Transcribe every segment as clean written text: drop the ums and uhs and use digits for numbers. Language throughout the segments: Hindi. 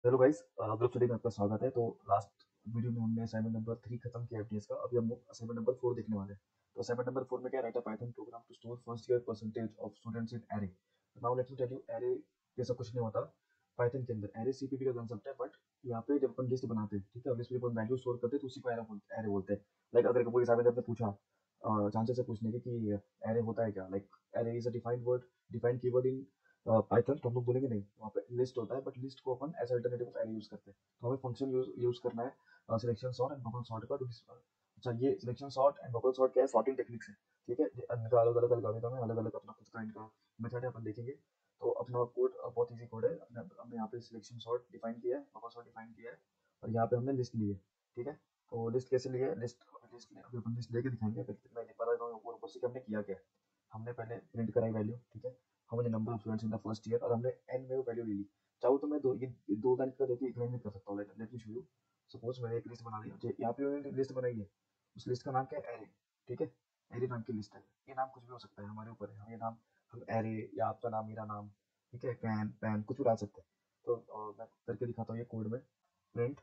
हेलो गाइस, ग्रुप स्टडी में आपका स्वागत है। तो लास्ट वीडियो में हमने असाइनमेंट नंबर 3 खत्म किया एफडीएस का। अभी हम असाइनमेंट नंबर 4 देखने वाले हैं। तो असाइनमेंट नंबर 4 में क्या write a Python program to store first year percentage of students in array. Now let me tell you, array जैसा कुछ नहीं होता पाइथन के अंदर। एरे सीपीपी का कंसेप्ट है, बट यहाँ पे जब अपन लिस्ट बनाते हैं, ठीक है, लिस्ट में अपन वैल्यू स्टोर करते हैं तो उसी को एरे बोलते हैं। लाइक अगर कोई असाइनमेंट ने पूछा चांसेस है पूछने के कि एरे होता है क्या, like array is a defined word, defined keyword in Python. तो हम लोग बोलेंगे नहीं, वहाँ पे लिस्ट होता है, बट लिस्ट को अपन as alternative of array use करते हैं। तो हमें फंक्शन यूज करना है selection sort and bubble sort का। अच्छा, ये selection sort and bubble sort क्या है? सॉर्टिंग टेक्निक्स है, ठीक है। इनका अलग अलग एल्गोरिथम है, अलग अलग अपना खुद का इनका मेथड है, अपन देखेंगे। तो अपना कोड बहुत इजी कोड है। हमने यहाँ पे सिलेक्शन सॉर्ट डिफाइन किया है, बबल सॉर्ट डिफाइन किया है, और यहाँ पे हमने लिस्ट ली है, ठीक है। तो लिस्ट कैसे ली है? लिस्ट अभी अपन लिस्ट लेके दिखाएंगे। मैं बता रहा हूँ ऊपर से कि हमने किया क्या है। हमने पहले प्रिंट कराई वैल्यू, ठीक है। हमने number of students in the first year, और हमने एन में वो वैल्यू ले ली। चाहो तो मैं दो लाइन का देके एक लाइन में कर सकता हूँ। Let me show you. Suppose मैंने एक लिस्ट बना ली, यहाँ पे मैंने लिस्ट बनाई है। उस लिस्ट का नाम क्या है? एरे, ठीक है। एरे नाम की लिस्ट है। ये नाम कुछ भी हो सकता है, हमारे ऊपर है। हम ये नाम, हम एरे या आपका नाम, मेरा नाम, ठीक है, पैन पैन कुछ भी डाल सकते हैं। तो मैं करके दिखाता हूँ ये कोड में। Print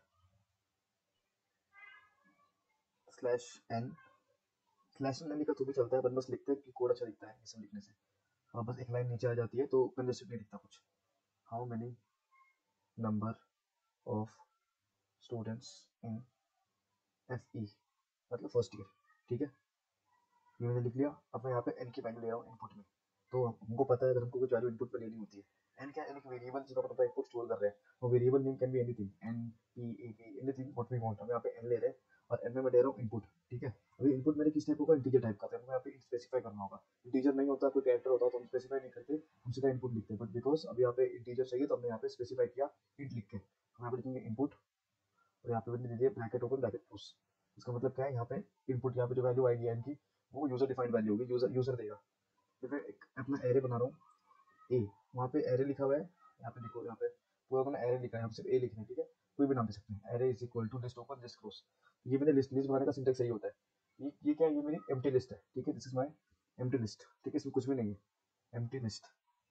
slash N, slash N लिखा तो भी चलता है, पर बस लिखते हैं कि कोड अच्छा दिखता है ये सब लिखने से। और बस एक लाइन नीचे आ जाती है तो कंजेस्टेड नहीं दिखता कुछ। How many number of students in F E, मतलब फर्स्ट ईयर, ठीक है। ये मैंने लिख लिया। अब मैं यहाँ पे एन की वैल्यू ले रहा हूँ इनपुट में। तो हमको पता है अगर हमको कुछ वैल्यू इनपुट पे लेनी होती है, एन क्या है? एक वेरिएबल जिसका मतलब इनपुट स्टोर कर रहे हैं। वो variable name can be anything, N P A P, anything what we want. हम यहाँ पे एन ले रहे हैं और एन में मैं दे रहा हूँ इनपुट, ठीक है। अभी इनपुट मेरे किस टाइप होगा? इंटीजर टाइप का। तो हमको यहाँ पे स्पेसिफाई करना होगा। इंटीजर नहीं होता, कोई कैरेक्टर होता तो हम स्पेसिफाई नहीं करते, हम सीधा इनपुट लिखते हैं। बट बिकॉज अभी यहाँ पे इंटीजर चाहिए तो हमने यहाँ पे स्पेसिफाई किया इंट लिख के। हम यहाँ पे लिखेंगे इनपुट, और यहाँ पे मैंने दे दिया ब्रैकेट ओपन ब्रैकेट क्लोज। इसका मतलब क्या है? यहाँ पे इनपुट, यहाँ पे जो वैल्यू आएगी एन की, वो यूजर डिफाइंड वैल्यू होगी, यूजर यूजर देगा। तो मैं एक अपना एरे बना रहा हूँ ए, वहाँ पे एरे लिखा हुआ है। यहाँ पे देखो, यहाँ पे पूरा अपना एरे लिखा है, हम सिर्फ ए लिखना है, ठीक है। कोई भी नाम दे सकते हैं। Array is equal to list open list close. ये मैंने लिस्ट लिस्ट बनाने का सिंटेक्स सही होता है। ये क्या है? ये मेरी एम्प्टी लिस्ट है, ठीक है। This is my empty list, ठीक है। इसमें कुछ भी नहीं है, एम्प्टी लिस्ट,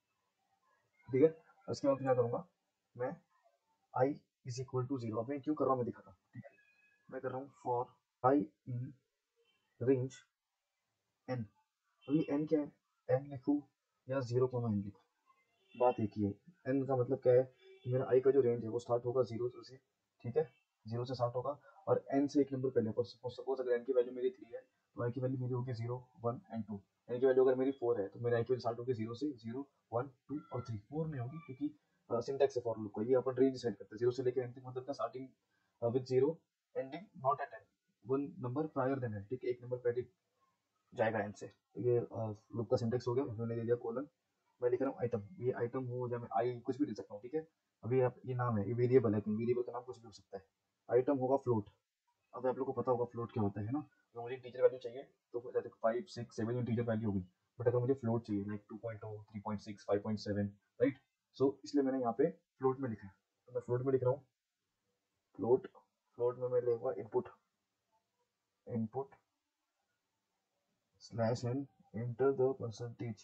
ठीक है। उसके बाद क्या करूँगा मैं? I is equal to zero. अब मैं क्यों कर रहा हूँ मैं दिखाता हूँ, ठीक है। मैं कर रहा हूँ for I in range N. अभी एन क्या है? एन लिखूँ या जीरो कोमा एन लिखूँ, बात एक ही है। एन का मतलब क्या है कि मेरा आई का जो रेंज है वो स्टार्ट होगा जीरो से, ठीक है। जीरो से स्टार्ट होगा, और एन से एक नंबर पहले। सपोज अगर एन की वैल्यू मेरी 3 है तो आई की वैल्यू मेरी होगी 0 1 एंड 2। एन की वैल्यू अगर मेरी 4 है तो मेरी आई की वैल्यू स्टार्ट होगी 0 से, 0 1 2 और 3। 4 में होगी क्योंकि सिंटैक्स है फॉर लूप का। ये अपन रेंज डिसाइड करते हैं 0 से लेकर एन तक, मतलब starting with 0, ending not at N, one number prior then है, ठीक है। एक नंबर पहले जाएगा एन से। तो ये लूप का सिंटेक्स हो गया। उन्होंने दे दिया कोलन, मैं लिख रहा हूँ आइटम। ये आइटम हो या मैं आई कुछ भी दे सकता हूँ, ठीक है। अभी आप ये नाम है, ये वेरिएबल है, वेरिएबल का नाम कुछ भी हो सकता है। आइटम होगा फ्लोट। अब आप लोग को पता होगा फ्लोट क्या होता है ना। तो मुझे इंटीजर वैल्यू चाहिए तो जैसे 5 6 7 इंटीजर वैल्यू होगी। बट अगर मुझे फ्लोट चाहिए लाइक 2.0 3.6 5.7, राइट। सो इसलिए मैंने यहाँ पे फ्लोट में लिखा है। तो मैं फ्लोट में लिख रहा हूँ फ्लोट। फ्लोट में मैं लिखूंगा input, input slash N, enter the percentage,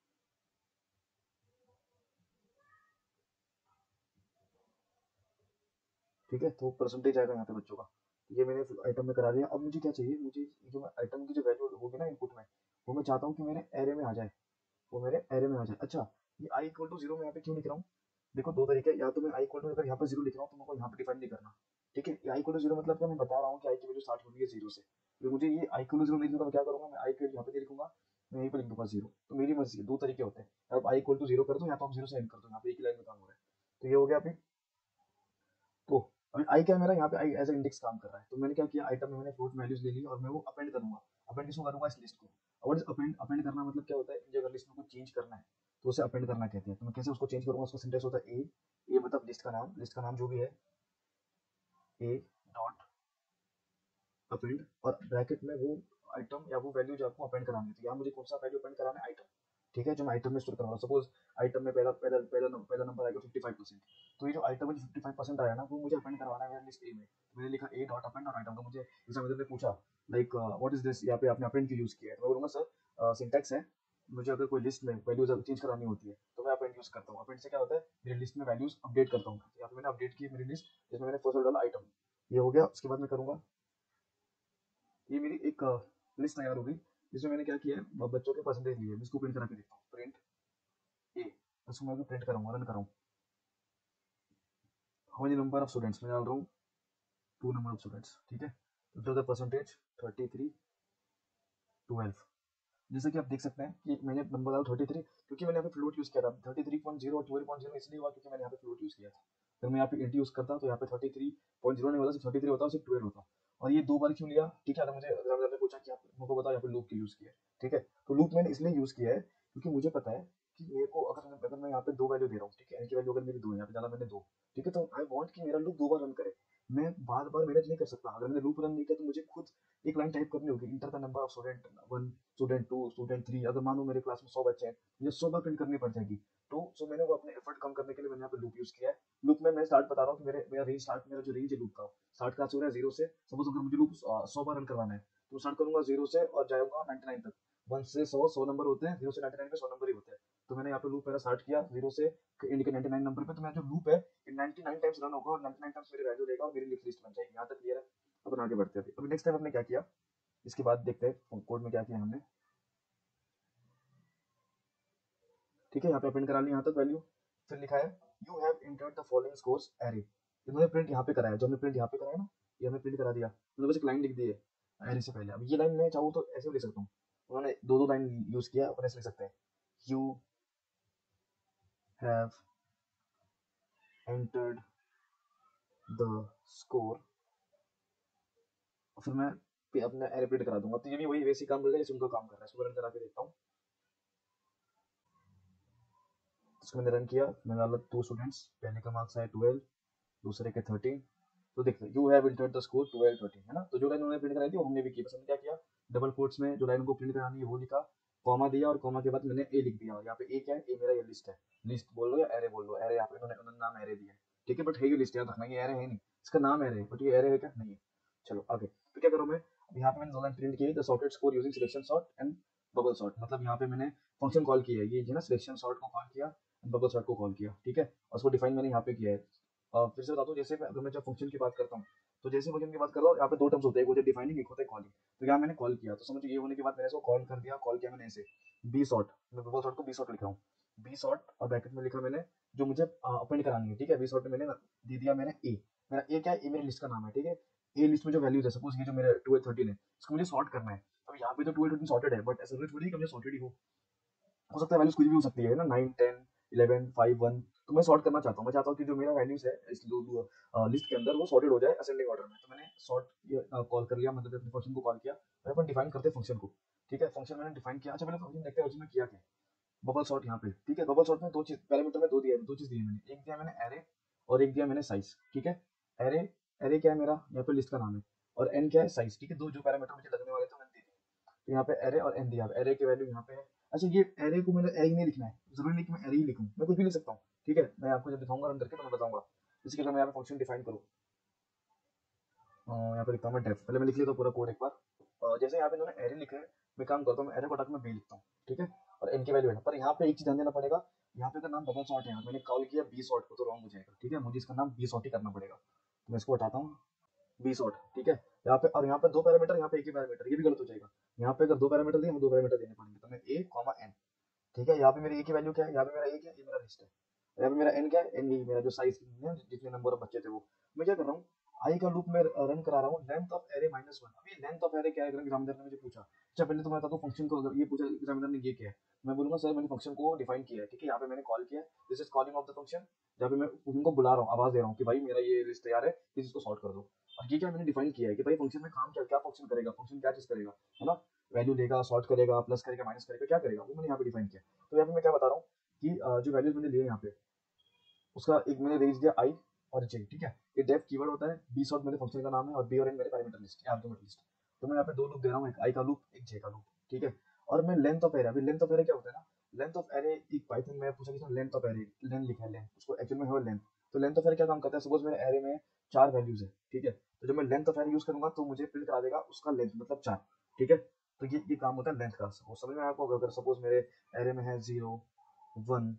ठीक है। तो परसेंटेज आएगा यहाँ पे बच्चों का। ये मैंने आइटम में करा दिया। अब मुझे क्या चाहिए? मुझे जो आइटम की जो वैल्यू होगी ना इनपुट में, वो मैं चाहता हूँ कि मेरे एरे में आ जाए, वो मेरे एरे में आ जाए। अच्छा, ये आई इक्वल टू जीरो में यहाँ पे क्यों लिख रहा हूँ? देखो दो तरीके, या तो मैं आई इक्वल टू अगर यहाँ पे जीरो लिख रहा हूँ तो मेरे को यहाँ पे डिफाइन नहीं करना, ठीक है। आई इक्वल टू जीरो मतलब क्या? मैं बता रहा हूँ कि आई की वैल्यू स्टार्ट होगी है जीरो से। तो मुझे ये आई इक्वल टू जीरो नहीं लिखूंगा, मैं क्या करूंगा? मैं आई के यहाँ पे नहीं लिखूंगा, मैं यहीं पे लिख दूंगा जीरो। तो मेरी मर्जी है, दो तरीके होते हैं। अब आई इक्वल टू जीरो कर दो या तो आप जीरो से एंड कर दो, यहाँ पे एक ही लाइन में काम हो रहा है। तो ये हो गया अभी। तो अभी आई क्या है मेरा? यहाँ पे आई एज ए इंडेक्स काम कर रहा है। तो मैंने क्या किया? आइटम में मैंने फ्लोट वैल्यूज ले ली और मैं वो अपेंड करूंगा। अपेंड किसको करूंगा? इस लिस्ट को। और इस अपेंड अपेंड करना मतलब क्या होता है? मुझे अगर लिस्ट में कुछ चेंज करना है तो उसे अपेंड करना कहते हैं। तो मैं कैसे उसको चेंज करूंगा? उसका सिंटेक्स होता है ए मतलब लिस्ट का नाम, लिस्ट का नाम जो भी है, ए डॉट अपेंड, और ब्रैकेट में वो आइटम या वो वैल्यू जो आपको अपेंड करानी है। तो यहाँ मुझे कौन सा वैल्यू अपेंड कराना है? आइटम, ठीक है, जो मैं आइटम में स्टोर करूंगा। सपोज आइटम में पहला नंबर आएगा 55%। तो ये जो आइटम में 55% आया ना, वो मुझे अपेंड करवाना है मेरे लिस्ट ए में। तो मैंने लिखा ए डॉट अपेंड और आइटम का। मुझे एग्जामिनर ने पूछा लाइक व्हाट इज दिस, यहाँ पे आपने अपेंड क्यों यूज किया है? तो मैं बोलूंगा सर सिंटैक्स है, मुझे अगर कोई लिस्ट में वैल्यूज चेंज करानी होती है तो तो मैं अपेंड यूज करता हूँ। अपेंड से क्या होता है, मेरी लिस्ट में वैल्यूज अपडेट करता हूँ। यहाँ पे मैंने अपडेट की मेरी लिस्ट, जिसमें मैंने फर्स्ट डाला आइटम, ये हो गया। उसके बाद मैं करूँगा, ये मेरी एक लिस्ट तैयार हो गई, जिसमें मैंने क्या किया है, बच्चों के परसेंटेज लिए। मैं इसको प्रिंट करा के देखता हूँ, प्रिंट ए, इसको मैं प्रिंट करूँगा, रन कराऊँ। How many number of students, मैं डाल रहा हूँ 2 नंबर ऑफ स्टूडेंट्स, ठीक है। तो द परसेंटेज 33 12। जैसे कि आप देख सकते हैं कि मैंने नंबर डाला 33, क्योंकि मैंने यहाँ पे फ्लोट यूज किया था। 33.0 और 12.0 इसलिए हुआ क्योंकि मैंने यहाँ पे फ्लोट यूज किया था। अगर मैं यहाँ पे इंट यूज करता तो यहाँ पे 33.0 नहीं होता, सिर्फ 33 होता, सिर्फ 12 होता। और ये 2 बार क्यों लिया, ठीक है। अगर मुझे एग्जामिनर ने पूछा कि आप मुझको बताओ यहाँ पे लूप क्यों यूज किया है, ठीक है। तो लूप मैंने इसलिए यूज किया है क्योंकि मुझे पता है कि मेरे को अगर मैं यहाँ पे 2 वैल्यू दे रहा हूँ, ठीक है, एन की वैल्यू अगर मेरी 2 है, यहाँ पे डाला मैंने 2, ठीक है। तो आई वांट कि मेरा लूप 2 बार रन करे। मैं बार बार मेहनत नहीं कर सकता। अगर मैंने लूप रन नहीं किया तो मुझे खुद एक लाइन टाइप करनी होगी, enter the number of student 1, student 2, student 3। अगर मानो मेरे क्लास में 100 बच्चे हैं, मुझे 100 बार प्रिंट करनी पड़ जाएगी। तो सो मैंने वो अपने एफर्ट कम करने के लिए मैंने यहाँ पे लूप यूज किया है। लूप में मैं स्टार्ट बता रहा हूँ कि मेरा रेंज स्टार्ट, मेरा जो रेंज है लूप का, स्टार्ट कहाँ से हो रहा है, 0 से। सपोज अगर मुझे लूप 100 बार रन करवाना है, तो स्टार्ट करूंगा 0 से और जाऊंगा 99 तक। 1 से 100 नंबर होते हैं, 0 से 99 पे 100 नंबर ही होते हैं। तो मैंने यहाँ पे लूप मेरा स्टार्ट किया 0 से इंड के 99 नंबर पे। तो मेरा जो लूप है 99 टाइम्स रन होगा और 99 टाइम्स मेरी वैल्यू देगा और मेरी लिस्ट बन जाएगी। यहाँ तक क्लियर है। अपन आगे बढ़ते हैं। अभी नेक्स्ट टाइम हमने क्या किया, इसके बाद देखते हैं कोड में क्या किया हमने, ठीक है। यहाँ पे प्रिंट करा लिया यहाँ तक वैल्यू। फिर लिखा है you have entered the following scores array. इन्होंने प्रिंट यहाँ पे कराया, जो हमने प्रिंट यहाँ पे कराया ना, ये हमें प्रिंट करा दिया। उन्होंने बस एक लाइन लिख दी है एरे से पहले। अब ये लाइन मैं चाहूँ तो ऐसे भी लिख सकता हूँ, उन्होंने दो दो लाइन यूज किया, अपन ऐसे लिख सकते हैं, you have entered the score. फिर मैं अपना एरे प्रिंट करा दूंगा। तो ये भी वही वैसे काम करेगा जैसे उनका काम कर रहा है। इसको रन करा के देखता हूँ। इसको मैंने रन किया, मैंने डाला 2 स्टूडेंट्स, पहले का मार्क्स आया 12, दूसरे के 13। तो देखते you have entered the score 12 13, है ना। तो जो लाइन उन्होंने प्रिंट कराई थी वो हमने भी की। बस हमने क्या किया, डबल कोट्स में जो लाइन को प्रिंट करानी है वो लिखा, कॉमा दिया, और कॉमा के बाद मैंने ए लिख दिया। यहाँ पे ए क्या है, ए मेरा ये लिस्ट है। लिस्ट बोल लो या एरे बोल लो, एरे यहाँ पे उन्होंने नाम एरे दिया है, ठीक है। बट है ये लिस्ट, याद रखना, ये एरे है नहीं, इसका नाम एरे है, बट ये एरे है क्या, नहीं है। चलो आगे। तो क्या करूँ मैं, अब यहाँ पे मैंने दो लाइन प्रिंट की, the sorted score using selection sort and bubble sort. मतलब यहाँ पे मैंने फंक्शन कॉल किया है, ये जो ना सिलेक्शन सॉर्ट को कॉल किया, बबल सॉर्ट को कॉल किया, ठीक है। और उसको डिफाइन मैंने यहाँ पे किया है। फिर से बता दूं, जैसे अगर मैं जब फंक्शन की बात करता हूँ, तो जैसे फंक्शन की बात कर रहा हूँ, यहाँ पे 2 टर्म्स होते हैं, एक होते हैं डिफाइनिंग, एक होता है कॉलिंग। तो यहाँ मैंने कॉल किया, तो समझो ये होने के बाद मैंने इसको कॉल कर दिया। कॉल किया मैंने ऐसे, बी सॉर्ट, मैं बबल सॉर्ट को बी सॉर्ट लिख रहा हूँ, बी सॉर्ट, और ब्रैकेट में लिखा मैंने जो मुझे अपेंड करानी है, ठीक है। बी सॉर्ट में मैंने दे दिया मैंने ए। मेरा ए क्या है, ए मेरी लिस्ट का नाम है, ठीक है। ए लिस्ट में जो वैल्यूज है, सपोज ये जो मेरा 12 13 है, इसको मुझे सॉर्ट करना है। अब यहाँ पे तो 12 13 सॉर्टेड है, बट ऐसा जरूरी थोड़ी है कि मुझे सॉर्टेड ही हो सकता है वैल्यूज कुछ भी हो सकती है ना, 9 10 11 5 1। तो मैं सॉर्ट करना चाहता हूँ, मैं चाहता हूँ कि जो मेरा वैल्यूज है इस लिस्ट के अंदर वो सॉर्टेड हो जाए असेंडिंग ऑर्डर में। तो मैंने सॉर्ट कॉल कर लिया, मतलब अपने फंक्शन को कॉल किया। मैं अपन डिफाइन करते हैं फंक्शन को, ठीक है। फंक्शन मैंने डिफाइन किया। अच्छा, पहले फंक्शन देखते हैं उसमें किया क्या। बबल सॉर्ट यहाँ पे, ठीक है। बबल सॉर्ट में दो चीज पैरामीटर में दो चीज दी है मैंने, एक दिया मैंने एरे और एक दिया मैंने साइज, ठीक है। एरे, एरे क्या है मेरा, यहाँ पे लिस्ट का नाम है, और एन क्या है, साइज, ठीक है। दो जो पैरामीटर मुझे लगने वाले थे मैंने दे दिए। तो यहाँ पे एरे और एन दिया। एरे की वैल्यू यहाँ पे है। अच्छा, ये एरे को मैंने एरे नहीं लिखना है, जरूरी नहीं कि मैं एरे ही लिखूं, मैं कुछ भी लिख सकता हूँ, ठीक है। मैं आपको जब दिखाऊंगा रन करके तो मैं बताऊंगा। इसके लिए मैं यहाँ पे फंक्शन डिफाइन करूँ, यहाँ पे लिखता हूँ मैं डेफ। पहले मैं लिख लेता हूँ पूरा कोड एक बार। जैसे यहाँ पे इन्होंने एरे लिखा है, मैं काम करता हूँ, मैं एरे को हटा के मैं बी लिखता हूँ, ठीक है। और एन की वैल्यू है, पर यहाँ पे एक चीज ध्यान देना पड़ेगा, यहाँ पे का नाम डबल सॉर्ट है, मैंने कॉल किया बी सॉर्ट को तो रॉन्ग हो जाएगा, ठीक है। मुझे इसका नाम बी सॉर्ट ही करना पड़ेगा। तो मैं इसको हटाता हूँ, बी सॉर्ट, ठीक है। यहाँ पे, और यहाँ पे 2 पैरामीटर, यहाँ पे एक ही पैरामीटर, ये भी गलत हो जाएगा। यहाँ पे अगर 2 पैरामीटर दिए, हमें 2 पैरामीटर देने पड़ेंगे। तो मैं ए कॉमा एन, ठीक है। यहाँ पे मेरी ए की वैल्यू क्या है, यहाँ पे मेरा ए क्या है, ये मेरा लिस्ट है। यहाँ पे मेरा एन क्या है, एन यही मेरा जो साइज है, जितने नंबर ऑफ बच्चे थे वो। मैं क्या कर रहा हूँ, आई का लूप में रन करा रहा हूँ, लेंथ ऑफ एरे -1। अभी लेंथ ऑफ एरे क्या है, अगर एग्जामिनर ने मुझे पूछा। अच्छा, पहले तो मैं बता दूं फंक्शन को, अगर ये पूछा एग्जामिनर ने ये क्या है, मैं बोलूंगा सर मैंने फंक्शन को डिफाइन किया है, ठीक है। यहाँ पे मैंने कॉल किया, this is calling of the function. जहाँ पे मैं उनको बुला रहा हूँ, आवाज दे रहा हूँ कि भाई मेरा ये लिस्ट तैयार है, प्लीज इसको सॉर्ट कर दो। और ये क्या मैंने डिफाइन किया है कि भाई फंक्शन में काम क्या क्या फंक्शन करेगा, फंक्शन क्या चीज करेगा, है ना। वैल्यू लेगा, सॉर्ट करेगा, प्लस करेगा, माइनस करेगा, क्या करेगा, वो मैंने यहाँ पे डिफाइन किया। तो यहाँ पे मैं क्या बता रहा हूँ कि जो वैल्यूज मैंने लिए यहाँ पे, उसका एक मैंने रेंज दिया आई और जे, ठीक है। ये डेफ कीवर्ड होता है, बी सॉर्ट मेरे फंक्शन का नाम है, और बी और एन मेरे पैरामीटर लिस्ट है, आर्गुमेंट लिस्ट। तो मैं यहाँ पे 2 लूप दे रहा हूँ, एक आई का लूप, एक जे का लूप, ठीक है। और मैं लेंथ ऑफ एरे, अभी लेंथ ऑफ एरे क्या होता है ना, लेंथ ऑफ एरे एक पाइथन में पूछा कि लेंथ ऑफ एरे, लेंथ लिखा है, लेंथ उसको एक्चुअल में है लेंथ। तो लेंथ ऑफ एरे क्या काम करता है, सपोज मेरे एरे में 4 वैल्यूज है, ठीक है। तो जब मैं लेंथ ऑफ एरे यूज करूंगा तो मुझे प्रिंट करा देगा उसका लेंथ, मतलब 4, ठीक है। तो ये काम होता है लेंथ का। समझ में आपको, अगर सपोज मेरे एरे में है 0 1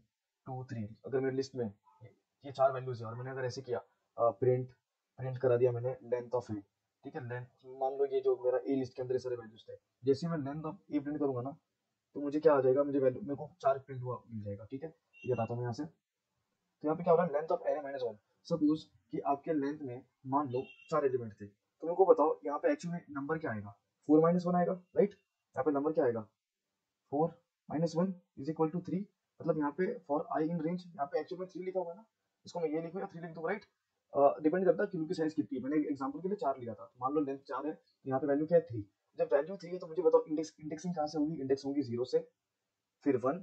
2 3, अगर मेरी लिस्ट में ये 4 वैल्यूज है और मैंने अगर ऐसे किया प्रिंट प्रिंट करा दिया मैंने लेंथ ऑफ ए, ठीक है, लेंथ मान लो ये जो मेरा ए लिस्ट के अंदर ये सारे वैल्यूज थे, जैसे मैं लेंथ ऑफ ए प्रिंट करूंगा ना तो मुझे क्या आ जाएगा, मुझे वैल्यू मेरे को 4 प्रिंट हुआ मिल जाएगा, ठीक है। ये बताता हूँ मैं यहाँ से, तो यहाँ पे क्या हो रहा है, length of array minus one. Suppose कि आपके लेंथ में मान लो 4 एलिमेंट थे, तो मेरे को बताओ यहाँ पे एक्चुअली नंबर क्या आएगा, 4 माइनस वन आएगा, राइट। यहाँ पे नंबर क्या आएगा, 4 minus one is equal to 3। मतलब यहाँ पे फॉर आई इन रेंज, यहाँ पे एक्चुअली में 3 लिखा हुआ है ना, इसको मैं ये लिखूँ या 3 लिख दूँ, राइट। डिपेंड करता है क्यू की साइज कितनी है। मैंने एग्जांपल के लिए 4 लिया था, तो मान लो लेंथ 4 है, यहाँ पे वैल्यू क्या है 3। जब वैल्यू 3 है तो मुझे बताओ इंडेक्सिंग कहाँ से होगी, इंडेक्स होगी 0 से, फिर 1,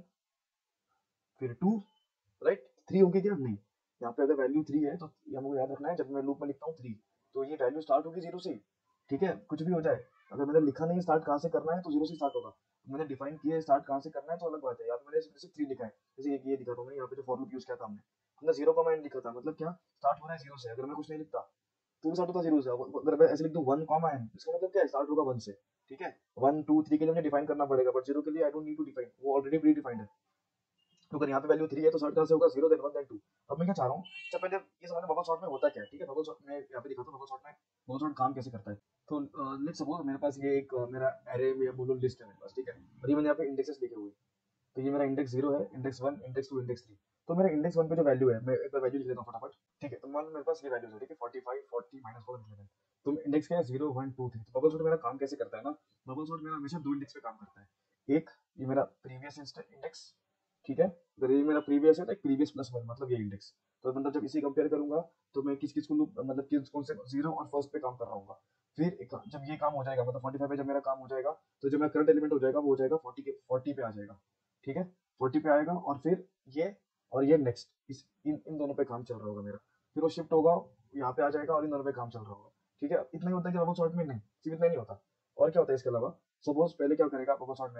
फिर 2, राइट। 3 होगी क्या, नहीं। यहाँ पे अगर वैल्यू 3 है तो यहाँ मुझे याद रखना है, जब मैं लूप में लिखता हूँ 3 तो ये वैल्यू स्टार्ट होगी 0 से, ठीक है, कुछ भी हो जाए। अगर मैंने लिखा नहीं स्टार्ट कहाँ से करना है तो 0 से स्टार्ट होगा। मैंने डिफाइन किया है स्टार्ट कहाँ से करना है तो अलग बात है, यहाँ पे मैंने सिर्फ 3 लिखा है। जैसे ये दिखा था मैंने यहाँ पे जो फॉर लूप यूज किया था हमने 0 का मैंने लिखा था, मतलब क्या स्टार्ट हो रहा है 0 से। अगर मैं कुछ नहीं लिखता तो भी स्टार्ट होता 0 से। अगर मैं ऐसे लिख दूँ 1 कॉमा n, इसका मतलब क्या है, स्टार्ट होगा 1 से, ठीक है। 1 2 3 के लिए मुझे डिफाइन करना पड़ेगा, बट 0 के लिए I don't need to define, वो ऑलरेडी प्री डिफाइंड है। तो अगर यहाँ पे वैल्यू 3 है तो स्टार्ट कहाँ से होगा, 0 देन 1 देन 2। अब मैं क्या चाह रहा हूँ, जब पहले ये समझना बबल सॉर्ट में होता क्या है, ठीक है। बबल सॉर्ट में यहाँ पे दिखाता हूँ, बबल सॉर्ट काम कैसे करता है। तो लेट्स सपोज मेरे पास ये एक मेरा एरे में बोलो लिस्ट है मेरे पास, ठीक है, और ये मैंने यहाँ पे इंडेक्सेस लिखे हुए। तो ये मेरा इंडेक्स 0 है, इंडेक्स 1, इंडेक्स 2, इंडेक्स 3। तो मेरा इंडेक्स 1 पे जो वैल्यू है, मैं एक बार वैल्यू लिख लेता हूँ फटाफट, ठीक है। तो मान लो मेरे पास ये वैल्यूज है, ठीक है, 45 40 माइनस 4 11। तो इंडेक्स क्या है, 0 1 2 3। तो बबल सॉर्ट मेरा काम कैसे करता है ना, बबल सॉर्ट मेरा हमेशा 2 इंडेक्स पे काम करता है। एक ये मेरा प्रीवियस इंडेक्स, ठीक है, अगर ये मेरा प्रीवियस है तो एक प्रीवियस प्लस 1, मतलब ये इंडेक्स। तो मतलब जब इसी कंपेयर करूंगा तो मैं किस किस को मतलब किस कौन से 0 और फर्स्ट पे काम कर रहा हूँ। फिर जब ये काम हो जाएगा, मतलब 45 पे जब मेरा काम हो जाएगा, तो जब मेरा करंट एलिमेंट हो जाएगा वो हो जाएगा 40 पे आ जाएगा, ठीक है, 40 पे आएगा। और फिर ये और ये नेक्स्ट इस इन दोनों पे काम चल रहा होगा मेरा, फिर वो शिफ्ट होगा यहाँ पे आ जाएगा और इन दोनों पे काम चल रहा होगा, ठीक है। इतना ही होता है कि बबल सॉर्ट में, नहीं सिर्फ इतना ही नहीं होता, और क्या होता है इसके अलावा। सपोज पहले क्या करेगा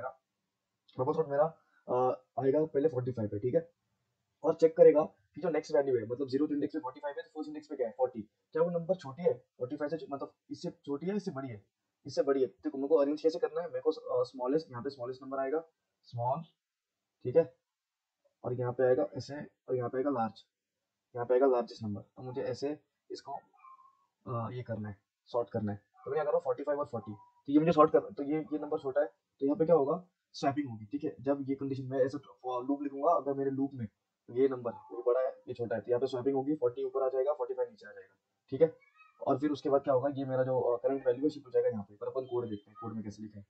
बबल सॉर्ट मेरा आएगा पहले 45 पे, ठीक है, और चेक करेगा कि जो नेक्स्ट वैल्यू है, मतलब 0 इंडेक्स पे 45 है तो फर्स्ट इंडेक्स पे क्या है 40, क्या वो नंबर छोटी है 45 से, मतलब इससे छोटी है इससे बड़ी है, इससे बड़ी है। तो मेरे को अरेंज कैसे करना है, मेरे को स्मॉलेस्ट, यहाँ पे स्मॉलेस्ट नंबर आएगा स्मॉल, ठीक है, और यहाँ पे आएगा ऐसे, और यहाँ पे आएगा लार्ज, यहाँ पे आएगा लार्जेस्ट नंबर। तो मुझे ऐसे इसको ये करना है, सॉर्ट करना है। तो मैं क्या कर रहा हूँ 45 और 40, तो ये मुझे सॉर्ट करना, तो ये नंबर छोटा है, तो यहाँ पे क्या होगा, स्वैपिंग होगी, ठीक है। जब ये कंडीशन में ऐसा लूप लिखूंगा, अगर मेरे लूप में ये नंबर ये बड़ा है ये छोटा है, तो यहाँ पे स्वैपिंग होगी, 40 ऊपर आ जाएगा 45 नीचे आ जाएगा, ठीक है। और फिर उसके बाद क्या होगा, ये मेरा जो करंट वैल्यू है शिफ्ट हो जाएगा यहाँ पे। पर अपन कोड देखते हैं, कोड में कैसे लिखे,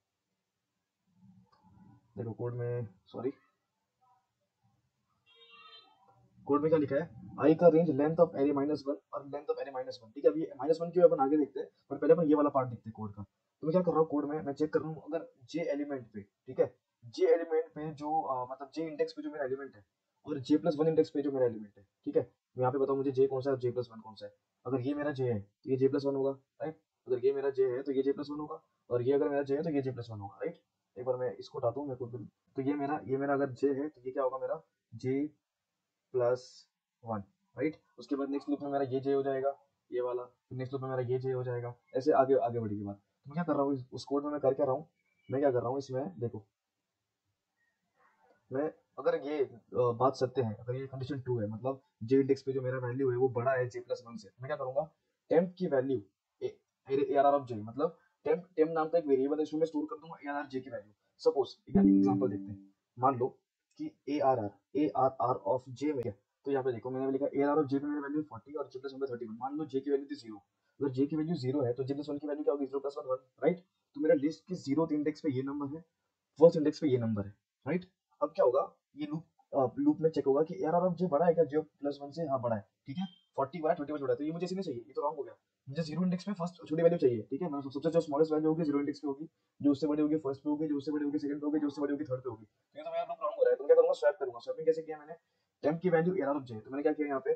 देखो कोड में, सॉरी कोड में क्या लिखा है, आई का range length of array minus one और length of array minus one, ठीक है। अभी माइनस वन क्यों अपन आगे देखते हैं, पर पहले अपन ये वाला पार्ट देखते हैं कोड का। तो मैं क्या कर रहा हूँ, कोड में मैं चेक कर रहा हूँ अगर जे एलिमेंट पे, ठीक है, जे एलिमेंट पे जो मतलब जे इंडेक्स पे जो मेरा एलिमेंट है और जे प्लस वन इंडेक्स पे जो मेरा एलिमेंट है, ठीक है। मैं यहाँ पे बताऊँ मुझे जे कौन सा है और जे प्लस वन कौन सा है। अगर ये मेरा जे है तो ये जे प्लस वन होगा, राइट। अगर ये मेरा जे है तो ये जे प्लस वन होगा, और ये अगर मेरा जे है तो ये जे प्लस वन होगा, राइट। एक बार मैं इसको हटाता हूँ, मैं खुद, तो ये मेरा अगर जे है तो ये क्या होगा मेरा जे प्लस वन, राइट। उसके बाद नेक्स्ट लूप में मेरा ये जे हो जाएगा, ये वाला, फिर नेक्स्ट लूप में मेरा ये जे हो जाएगा, ऐसे आगे आगे बढ़ेगी बात। तो मैं क्या कर रहा हूँ उस कोड में, मैं कर क्या रहा हूँ, मैं क्या कर रहा हूँ इसमें देखो, मैं अगर ये बात सत्य है, अगर ये कंडीशन ट्रू है, मतलब जे इंडेक्स पे जो मेरा वैल्यू है वो बड़ा है जे प्लस वन से, मैं क्या करूंगा, टेम्प की value A R R of J, मतलब टेम्प टेम्प नाम का एक वेरिएबल है, इसमें मैं स्टोर कर दूंगा ए आर आर जे की वैल्यू। सपोज एक एग्जांपल देखते हैं, मान लो कि A R R of J में, तो यहाँ पे देखो मैंने लिखा A R R of J पे मेरी वैल्यू 40 और जे प्लस वन पे 31। मान लो जे की वैल्यू थी 0, अगर जे की वैल्यू 0 है तो जे प्लस वन की वैल्यू क्या होगी, 0 प्लस वन 1, राइट। तो मेरा लिस्ट की 0th इंडेक्स पे ये नंबर है, फर्स्ट इंडेक्स पे ये नंबर है, राइट। अब क्या होगा, ये लूप में चेक होगा कि यार अब जे बड़ा है क्या, जे प्लस वन से, हाँ बड़ा है, ठीक है। 40 बड़ा है 21 बड़ा है, तो ये मुझे इसे नहीं चाहिए, ये तो रॉन्ग हो गया। मुझे 0 इंडेक्स में फर्स्ट छोटी वैल्यू चाहिए, ठीक है। मतलब सबसे जो स्मॉलेस्ट वैल्यू होगी 0 इंडेक्स पे होगी, जो उससे बड़ी होगी फर्स्ट पे होगी, जो उससे बड़ी होगी सेकंड पे होगी, जो उससे बड़ी होगी थर्ड पे होगी। तो ये तो मेरा लूप रॉन्ग हो रहा है, तो मैं क्या करूंगा, स्वैप करूंगा। स्वैपिंग कैसे किया मैंने, टेम्प की वैल्यू एरर ऑफ जे, तो मैंने क्या किया यहाँ पे,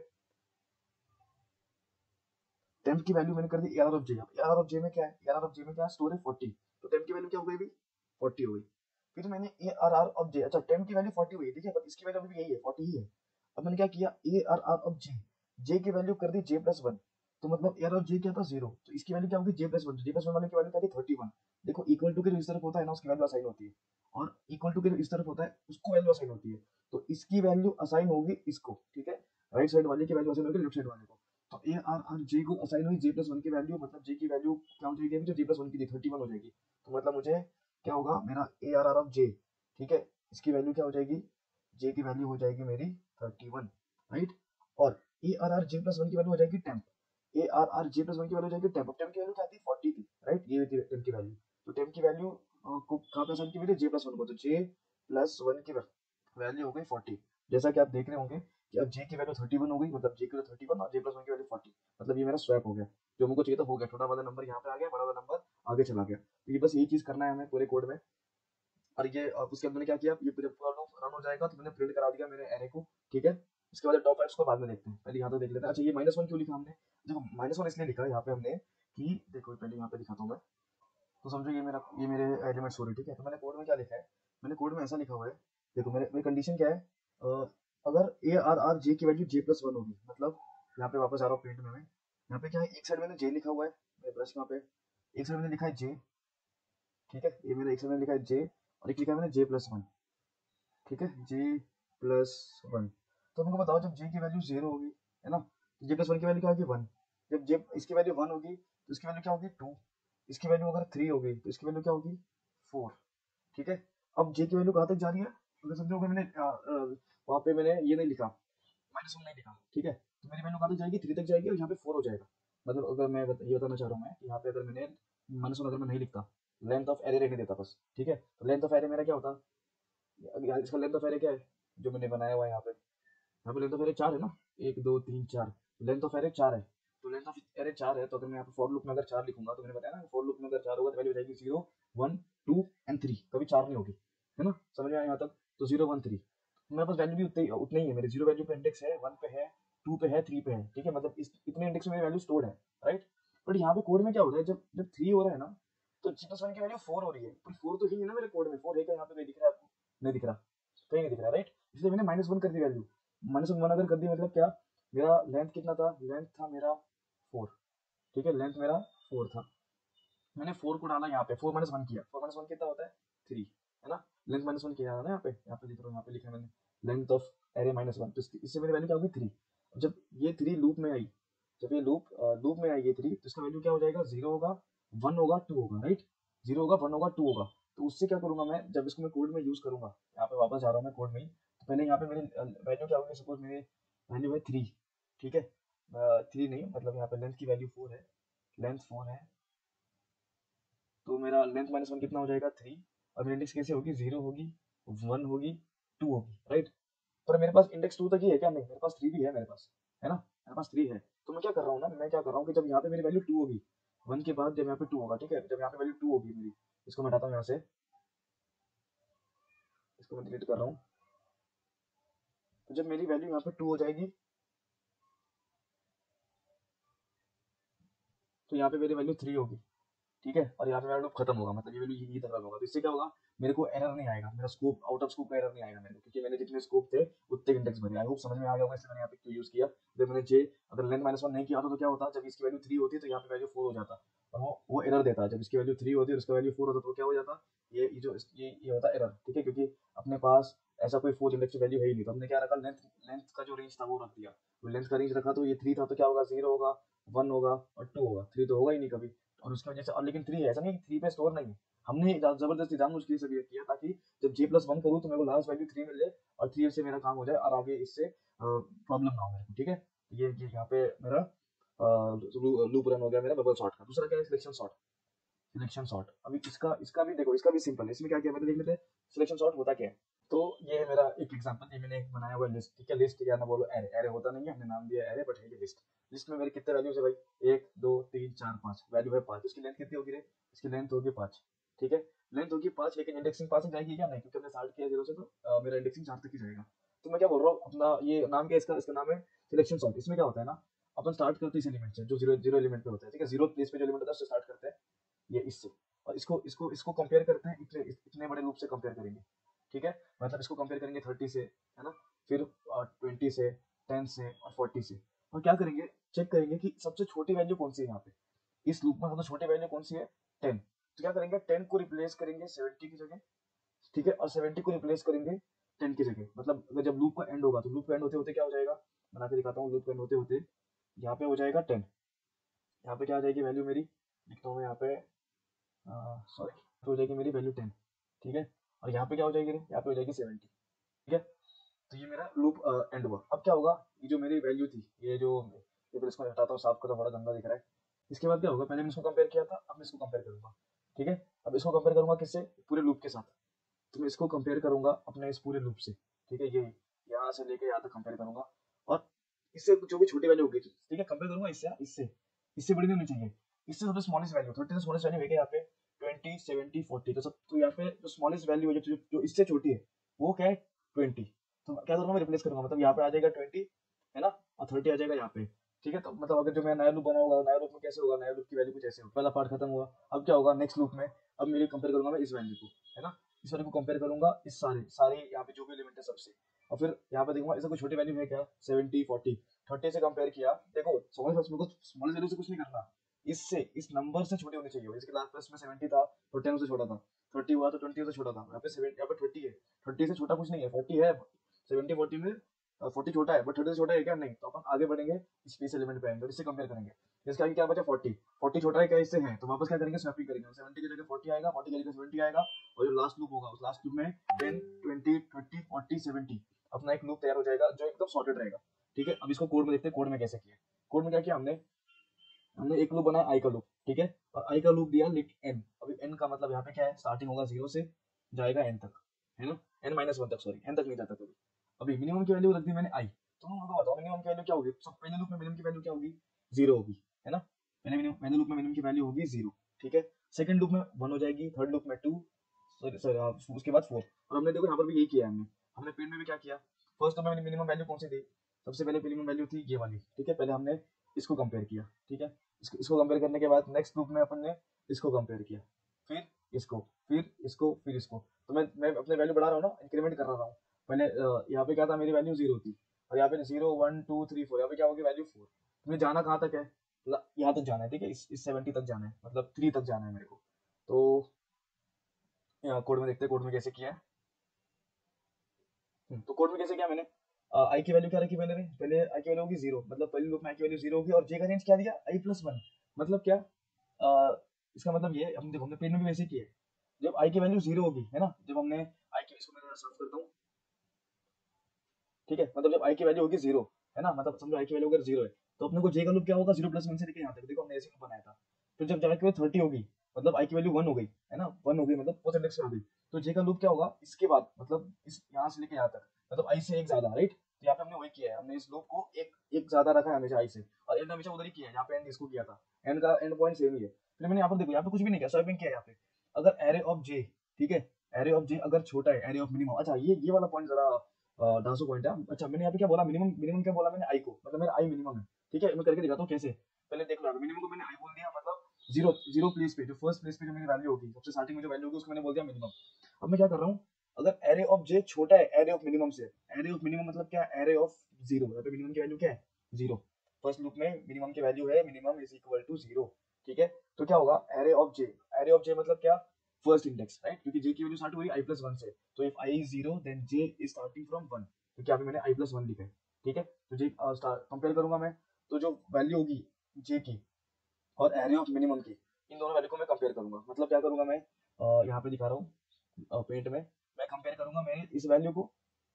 टेम्प की वैल्यू मैंने कर दी एरर ऑफ जे। अब एरर ऑफ जे में क्या है, एरर ऑफ जे में क्या है, स्टोर है 40, तो टेम्प की वैल्यू क्या हो गई, 40 हो गई। फिर मैंने A R R of J, अच्छा टेम्प की वैल्यू 40 हुई, ठीक है, पर इसकी वैल्यू अभी भी यही है 40 ही है। अब मैंने क्या किया, A R R of J, J की वैल्यू कर दी जे प्लस वन। तो मतलब एयर ऑफ जे क्या था 0, तो इसकी वैल्यू क्या होगी j+1, j+1 वाले की वैल्यू क्या थी 31। देखो इक्वल टू के जो इस तरफ होता है ना उसकी वैल्यू असाइन होती है, और इक्वल टू के जो इस तरफ होता है उसको वैल्यू असाइन होती है, तो इसकी वैल्यू असाइन होगी इसको, ठीक है, राइट साइड वाले की वैल्यू असाइन होगी लेफ्ट साइड वाले को। तो ए आर आर जे को असाइन हुई j+1 की वैल्यू, मतलब जे की वैल्यू क्या हो जाएगी अभी जो j+1 की थी 31 हो जाएगी। तो मतलब मुझे क्या होगा मेरा A R R of J, ठीक है, इसकी वैल्यू क्या हो जाएगी, जे की वैल्यू हो जाएगी मेरी 31, राइट। और ए आर आर जे+1 की वैल्यू हो जाएगी टेम्प, ए आर आर जे+1 की वैल्यू हो जाएगी टेम्प, टेम्प की वैल्यू क्या थी 40 थी, राइट, ये थी टेम्प की वैल्यू। तो टेम्प की वैल्यू को कहाँ पे असाइन की हुई थी j+1 को, तो j+1 की वैल्यू हो गई 40। जैसा कि आप देख रहे होंगे कि अब j की वैल्यू 31 हो गई, मतलब j की वैल्यू 31 और j+1 की वैल्यू 40, मतलब ये मेरा स्वैप हो गया, जो हमको चाहिए था हो गया, छोटा वाला नंबर यहाँ पे आ गया, बड़ा वाला नंबर आगे चला गया। तो ये बस यही चीज करना है हमें पूरे कोड में। और ये उसके अंदर क्या किया, ये जब पूरा लूप रन हो जाएगा तो मैंने प्रिंट करा दिया मेरे एरे को, ठीक है। इसके बाद टॉप को बाद में देखते हैं, पहले यहाँ तो देख लेते हैं। अच्छा ये -1 क्यों लिखा हमने, देखो -1 इसलिए लिखा यहाँ पे हमने कि देखो पहले यहाँ पे दिखाता हूँ मैं, तो समझो ये मेरे एलिमेंट्स हो रहे, ठीक है। तो मैंने कोड में क्या लिखा है, मैंने कोड में ऐसा लिखा हुआ है, देखो मेरी कंडीशन क्या है, अगर ए आर आर जे की वैल्यू j+1 होगी, मतलब यहाँ पे वापस आ रहा हूँ प्रिंट में मैं, यहाँ पे क्या है एक साइड मैंने जे लिखा हुआ है, मेरे ब्रश यहाँ पे एक साइड मैंने लिखा है जे, ठीक है, ये मेरा एक साइड मैंने लिखा है जे, और एक लिखा है मैंने j+1, ठीक है, j+1। तो तुमको बताओ जब j की वैल्यू 0 होगी, है ना, तो j+1 की वैल्यू क्या होगी 1, जब j इसकी वैल्यू 1 होगी तो इसकी वैल्यू क्या होगी 2, इसकी वैल्यू अगर 3 होगी तो इसकी वैल्यू क्या होगी 4, ठीक है। अब j की वैल्यू कहाँ तक जा रही है, अगर समझो कि मैंने वहाँ पे मैंने ये नहीं लिखा, -1 नहीं लिखा, ठीक है, तो मेरी वैल्यू कहाँ तक जाएगी 3 तक जाएगी, और यहाँ पे 4 हो जाएगा। मतलब अगर मैं ये बताना चाह रहा हूँ मैं कि यहाँ पे अगर मैंने -1 अगर मैं नहीं लिखता, लेंथ ऑफ एरे रहने देता बस, ठीक है, तो लेंथ ऑफ एरे मेरा क्या होता, इसका लेंथ ऑफ एरे क्या है जो मैंने बनाया हुआ है यहाँ पे लेंथ ऑफ एरे 4 है ना, 1 2 3 4, लेंथ ऑफ एरे 4 है, तो लेंथ ऑफ एरे 4 है, तो अगर मैं यहाँ पे फॉर लूप में अगर 4 लिखूंगा तो मैंने बताया ना फॉर लूप में अगर 4 होगा तो वैल्यू हो जाएगी 0 1 2 एंड 3, कभी 4 नहीं होगी, है ना, समझ में आया यहाँ तक। तो 0 1 3 मेरे पास वैल्यू भी उतनी ही है, मेरे 0 वैल्यू पे इंडेक्स है, 1 पे है, 2 पे है, 3 पे है, ठीक है, मतलब इतने इंडेक्स में मेरी वैल्यू स्टोर्ड है, राइट। बट यहाँ पे कोड में क्या हो रहा है, जब जब 3 हो रहा है ना, तो j+1 की वैल्यू 4 हो रही है, पर 4 तो ही है ना मेरे कोड में, 4 है क्या यहाँ पे, कहीं दिख रहा है आपको, नहीं दिख रहा, कहीं नहीं दिख रहा, राइट, इसलिए मैंने -1 कर दी वैल्यू, -1 अगर कर दी मतलब क्या, मेरा लेंथ कितना था, लेंथ था मेरा 4, ठीक है, लेंथ मेरा 4 था, मैंने 4 को डाला यहाँ पे, 4 -1 किया, 4 -1 कितना होता है 3, है ना, लेंथ -1 किया है ना, यहाँ पे लिख रहा हूँ, यहाँ पे लिखा है मैंने लेंथ ऑफ एरे -1, तो इससे मेरी वैल्यू क्या होगी 3। जब ये 3 लूप में आई, जब ये लूप में आई ये 3, तो इसका वैल्यू क्या हो जाएगा, 0 होगा 1 होगा 2 होगा, राइट, 0 होगा 1 होगा 2 होगा। तो उससे क्या करूंगा मैं, जब इसको मैं कोड में यूज करूंगा, यहाँ पे वापस आ रहा हूँ मैं कोड में ही, तो पहले यहाँ पे मेरी वैल्यू क्या होगी, सपोज मेरी वैल्यू है 3, ठीक है, 3 नहीं, मतलब यहाँ पे लेंथ की वैल्यू 4 है, लेंथ 4 है, तो मेरा लेंथ -1 कितना हो जाएगा 3, और मेरी इंडेक्स कैसे होगी, 0 होगी 1 होगी 2 होगी, राइट। पर मेरे पास इंडेक्स 2 तक ही है क्या, नहीं, मेरे पास 3 भी है, मेरे पास है ना, मेरे पास 3 है। तो मैं क्या कर रहा हूँ ना, मैं क्या कर रहा हूँ कि जब यहाँ पे मेरी वैल्यू 2 होगी, 1 के बाद जब यहाँ पे 2 होगा, ठीक है, जब यहाँ पे वैल्यू 2 होगी मेरी, इसको मैं हटाता हूँ यहाँ से, इसको मैं डिलीट कर रहा हूँ, तो जब मेरी वैल्यू यहाँ पे 2 हो जाएगी, तो यहाँ पे मेरी वैल्यू 3 होगी, ठीक है, और यहाँ पे मेरा लूप खत्म होगा, मतलब ये वैल्यू यही तक रन होगा। तो इससे क्या होगा, मेरे को एरर नहीं आएगा, मेरा स्कोप आउट ऑफ स्कोप का एरर नहीं आएगा मेरे को, क्योंकि मैंने जितने स्कोप थे उतने इंडेक्स भरे। आई होप समझ में आ गया होगा, इसलिए मैंने यहाँ पे क्यों यूज किया। जब मैंने जे अगर लेंथ -1 नहीं किया होता तो क्या होता, जब इसकी वैल्यू 3 होती तो यहाँ पे वैल्यू 4 हो जाता, और वो एरर देता। जब इसकी वैल्यू 3 होती और उसका वैल्यू 4 होता तो क्या हो जाता, ये होता एरर, ठीक है, क्योंकि अपने पास ऐसा कोई 4 इंडेक्स वैल्यू है ही नहीं, तो हमने क्या रखा, लेंथ लेंथ का जो रेंज था वो रख दिया। तो लेंथ का रेंज रखा तो ये 3 था, तो क्या होगा 0 होगा 1 होगा और 2 होगा, 3 तो होगा ही नहीं कभी। और उसकी वजह से, और लेकिन 3 है, ऐसा नहीं कि 3 पे स्टोर नहीं है, हमने जबरदस्ती जानबूझ के सब ये किया ताकि जब j+1 करूँ तो मेरे को लास्ट वैल्यू 3 मिल जाए, और 3 से मेरा काम हो जाए, और आगे इससे प्रॉब्लम ना हो मेरे को, ठीक है। ये यहाँ पे मेरा लूप रन हो गया मेरा बबल सॉर्ट का। दूसरा क्या है, सिलेक्शन सॉर्ट। सिलेक्शन सॉर्ट अभी इसका इसका भी देखो, इसका भी सिंपल है। इसमें क्या किया मैंने, देख लेते हैं सिलेक्शन सॉर्ट होता क्या है। तो ये है मेरा एक एग्जांपल, ये मैंने एक बनाया हुआ लिस्ट, ठीक है, लिस्ट या ना बोलो एरे, एरे होता नहीं है, हमने नाम दिया एरे, बट है ये लिस्ट। लिस्ट में मेरे कितने वैल्यूज है भाई, 1 2 3 4 5, वैल्यू है 5, इसकी लेंथ कितनी होगी रे, इसकी लेंथ होगी 5, ठीक है, लेंथ होगी 5, लेकिन इंडेक्सिंग 5 जाएगी क्या, नहीं, क्योंकि हमने स्टार्ट किया 0 से, तो मेरा इंडेक्सिंग 4 तक ही जाएगा। तो मैं क्या बोल रहा हूँ, अपना ये नाम क्या है इसका, इसका नाम है सिलेक्शन सॉर्ट। इसमें क्या होता है ना, अपन स्टार्ट करते हैं इस एलिमेंट से जो जीरो जीरो एलिमेंट पे होता है, ठीक है, जीरो प्लेस पे जो एलिमेंट होता है उससे स्टार्ट करते हैं, ये इससे, और इसको कंपेयर करते हैं, इतने बड़े लूप से कंपेयर करेंगे, ठीक है, मतलब इसको कंपेयर करेंगे 30 से, है ना, फिर 20 से, 10 से और 40 से, और क्या करेंगे, चेक करेंगे कि सबसे छोटी वैल्यू कौन सी है यहाँ पे, इस लूप में सबसे छोटी वैल्यू कौन सी है 10। तो क्या करेंगे 10 को रिप्लेस करेंगे 70 की जगह, ठीक है, और 70 को रिप्लेस करेंगे 10 की जगह। मतलब अगर जब लूप का एंड होगा तो लूप का एंड होते होते क्या हो जाएगा, बना के दिखाता हूँ, लूप का एंड होते होते यहाँ पे हो जाएगा 10, यहाँ पे क्या आ जाएगी वैल्यू मेरी, लिखता हूँ मैं यहाँ पे, सॉरी, हो जाएगी मेरी वैल्यू 10, ठीक है, और यहाँ पे क्या हो जाएगी, यहाँ पे हो जाएगी 70, ठीक है। तो ये मेरा लूप एंड हुआ। अब क्या होगा, ये जो मेरी वैल्यू थी, ये जो, ये फिर इसको मैं हटाता हूँ, साफ करता हूँ, थोड़ा गंदा दिख रहा है। इसके बाद क्या होगा, पहले मैंने इसको कंपेयर किया था, अब मैं इसको कंपेयर करूंगा, ठीक है। अब इसको कंपेयर करूंगा किससे, पूरे लूप के साथ। तो मैं इसको कंपेयर करूंगा अपने इस पूरे लूप से, ठीक है, ये यहाँ से लेके यहाँ तक कंपेयर करूंगा, और इससे जो भी छोटी वैल्यू होगी, ठीक है, कंपेयर करूंगा इससे, इससे इससे बड़ी नहीं होनी चाहिए, इससे सबसे स्मॉलेस्ट वैल्यू 30 से स्मॉलेस्ट वैल्यू है यहाँ पे 20 70 40, तो सब, तो यहाँ पे जो स्मॉलेस्ट वैल्यू है, जो इससे छोटी है वो क्या है 20। तो क्या करूंगा मैं रिप्लेस करूंगा, मतलब यहाँ पे आ जाएगा 20, है ना, और 30 आ जाएगा यहाँ पे, ठीक है। तो मतलब अगर जो मैं नया लूप बना होगा, नया लूप में कैसे होगा, नया लूप की वैल्यू कुछ ऐसे होगी, पहला पार्ट खत्म हुआ। अब क्या होगा नेक्स्ट लूप में, अब मेरी कंपेयर करूंगा मैं इस वैल्यू को, है ना, इस वैल्यू को कंपेयर करूंगा इस सारे सारे यहाँ पे जो भी एलिमेंट है सबसे, और फिर यहाँ पे देखूंगा इससे कोई छोटी वैल्यू है क्या, 70 40 30 से कंपेयर किया, देखो स्मॉलेस्ट वैल्यू से कुछ नहीं करना, इससे इस नंबर से छोटी होनी चाहिए। इसके लास्ट प्लस में 70 था तो 10 से छोटा था, 30 हुआ तो 20 से छोटा था, यहाँ पे 7 यहाँ पे 30 है, 30 से छोटा कुछ नहीं है, 40 है, 70 40 में 40 छोटा है बट 30 से छोटा है क्या, नहीं। तो अपन आगे बढ़ेंगे स्पेस एलिमेंट पे आएंगे और इससे कंपेयर करेंगे। इसके आगे क्या बचा 40, 40 छोटा है क्या इससे है, तो वापस क्या करेंगे स्वैपिंग करेंगे, 70 की जगह 40 आएगा, 40 की जगह 70 आएगा, और जो लास्ट लूप होगा उस लास्ट लूप में 10 20 30 40 70 अपना एक लूप तैयार हो जाएगा जो एकदम सॉर्टेड रहेगा, ठीक है। अब इसको कोड में देखते हैं, कोड में कैसे किया। कोड में क्या किया हमने, हमने एक लूप बनाया आई का लूप, ठीक है, और आई का लूप दिया लिट एन। अभी एन का मतलब यहाँ पे क्या है, स्टार्टिंग होगा 0 से जाएगा एन तक, है ना, एन माइनस 1 तक, सॉरी एन तक नहीं जाता कभी। अभी मिनिमम की वैल्यू रख दी मैंने आई, तो मैं आपको बताऊं मिनिमम की वैल्यू क्या होगी। सब पहले लूप में मिनिमम की वैल्यू क्या होगी, 0 होगी, है ना, पहले लूप में मिनिमम की वैल्यू होगी 0, ठीक है। सेकंड लूप में 1 हो जाएगी, थर्ड लूप में 2, सॉरी सॉरी उसके बाद 4। और हमने देखो यहाँ पर भी यही किया है, हमने पेन में भी क्या किया, फर्स्ट लूप में मिनिमम वैल्यू कौन सी थी, सबसे पहले मिनिमम वैल्यू थी ये वाली, ठीक है, पहले हमने इसको कंपेयर किया, ठीक है। इसको कंपेयर करने के बाद नेक्स्ट लूप में अपन ने इसको कंपेयर किया, फिर इसको, फिर इसको, फिर इसको। तो मैं अपने वैल्यू बढ़ा रहा हूँ ना, इंक्रीमेंट कर रहा हूँ। पहले यहाँ पे क्या था, मेरी वैल्यू 0 थी, और यहाँ पे 0 1 2 3 4, यहाँ पे क्या होगी वैल्यू 4। तुम्हें जाना कहाँ तक है, यहाँ तक जाना है, ठीक है, इस 70 तक जाना है, मतलब 3 तक जाना है मेरे को। तो यहाँ कोड में देखते हैं कोड में कैसे किया है। तो कोड में कैसे किया मैंने, आई की वैल्यू क्या रखी मैंने, पहले आई की वैल्यू होगी 0, मतलब पहले लूप में आई की वैल्यू 0 होगी, और जे का रेंज क्या दिया आई प्लस 1। मतलब क्या, इसका मतलब ये हम देखो हमने पेन में भी वैसे किया है, जब आई की वैल्यू 0 होगी, है ना, जब हमने आई की, इसको मैं साफ करता हूँ, ठीक है, मतलब जब आई की वैल्यू होगी 0, है ना, मतलब समझो आई की वैल्यू अगर 0 है, तो अपने को जे का लूप क्या होगा 0 प्लस 1 से लेके यहाँ तक, देखो हमने ऐसे लूप बनाया था। फिर जब जाके 30 होगी, मतलब आई की वैल्यू 1 हो गई, है ना, 1 हो गई, मतलब पोस्ट इंडेक्स में आ गई, तो जे का लूप क्या होगा इसके बाद, मतलब इस यहाँ से लेके यहाँ तक, मतलब आई से एक ज्यादा, राइट। तो यहाँ पे हमने वही किया है, हमने इस लूप को एक एक ज्यादा रखा है हमेशा आई से, और एंड हमेशा उधर ही किया है, यहाँ पे एंड इसको किया था, एंड का एंड पॉइंट सेम ही है। फिर मैंने यहाँ पर देखो, यहाँ पे कुछ भी नहीं किया, स्वैपिंग किया यहाँ पे। अगर एरे ऑफ जे, ठीक है, एरे ऑफ जे अगर छोटा है एरे ऑफ मिनिमम, अच्छा ये वाला पॉइंट जरा डांसो पॉइंट है। अच्छा मैंने यहाँ पे क्या बोला, मिनिमम मिनिमम क्या बोला मैंने आई को, मतलब मेरा आई मिनिमम है, ठीक है, मैं करके दिखाता हूँ कैसे। पहले देख लो, मिनिमम को मैंने आई बोल दिया, मतलब जीरो जीरो प्लेस पे, जो फर्स्ट प्लेस पे जो मेरी वैल्यू होगी, सबसे स्टार्टिंग में जो वैल्यू होगी उसको मैंने बोल दिया मिनिमम। अब मैं क्या कर रहा हूँ, अगर एरे ऑफ जे छोटा है एरे ऑफ मिनिमम से, एरे ऑफ मिनिमम मतलब क्या, एरे ऑफ 0, यहाँ पे मिनिमम की वैल्यू क्या है 0, फर्स्ट लूप में मिनिमम की वैल्यू है मिनिमम इज इक्वल टू 0, ठीक है। तो क्या होगा array of J, array of J मतलब क्या, फर्स्ट इंडेक्स, राइट, क्योंकि जे की वैल्यू स्टार्ट हुई आई प्लस 1 से, तो if I is 0 then J is starting from 1, क्योंकि अभी मैंने आई प्लस 1 लिखा है, ठीक है। तो जे कंपेयर करूंगा मैं, तो जो वैल्यू होगी जे की और एरे ऑफ मिनिमम की, इन दोनों वैल्यू को मैं कंपेयर करूंगा। मतलब क्या करूंगा मैं, यहाँ पे दिखा रहा हूँ पेंट में, मैं कंपेयर करूंगा मेरे इस वैल्यू को